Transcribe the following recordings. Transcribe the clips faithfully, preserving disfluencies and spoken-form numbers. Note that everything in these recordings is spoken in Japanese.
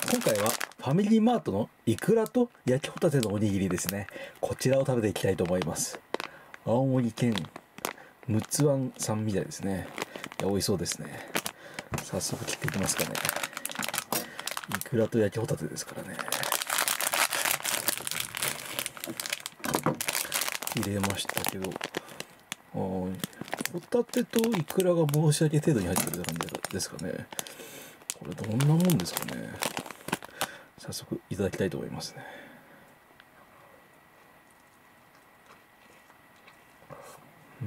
今回はファミリーマートのイクラと焼きホタテのおにぎりですね。こちらを食べていきたいと思います。青森県陸奥湾産みたいですね。いや、美味しそうですね。早速切っていきますかね。イクラと焼きホタテですからね。入れましたけど、ホタテとイクラが申し訳程度に入ってる感じですかね。これどんなもんですかね。早速いただきたいと思いますね。うん。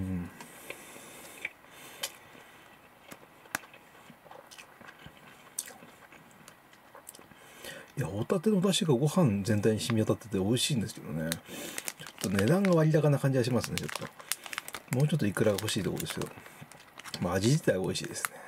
いや、ホタテの出汁がご飯全体に染み渡ってて美味しいんですけどね。ちょっと値段が割高な感じがしますね、ちょっと。もうちょっとイクラが欲しいところですけど。まあ味自体は美味しいですね。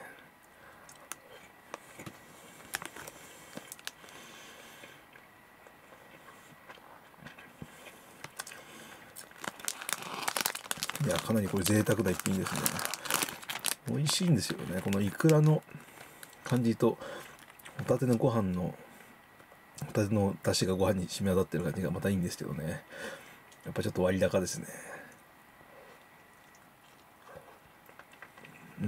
いや、かなりこれ贅沢な一品ですね。美味しいんですよね。このイクラの感じと、ホタテのご飯の、ホタテの出汁がご飯に染み渡ってる感じがまたいいんですけどね。やっぱちょっと割高ですね。うん。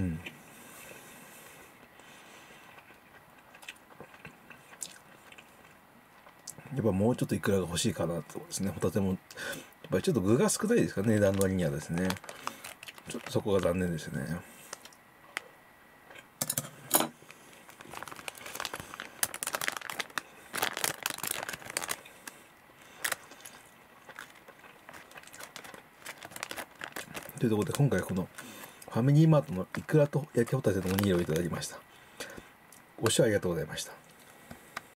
やっぱもうちょっとイクラが欲しいかなとですね。ホタテも、やっぱりちょっと具が少ないですかね、値段の割にはですね。ちょっとそこが残念ですね。というところで今回このファミリーマートのイクラと焼きホタテのおにぎりをいただきました。ご視聴ありがとうございました。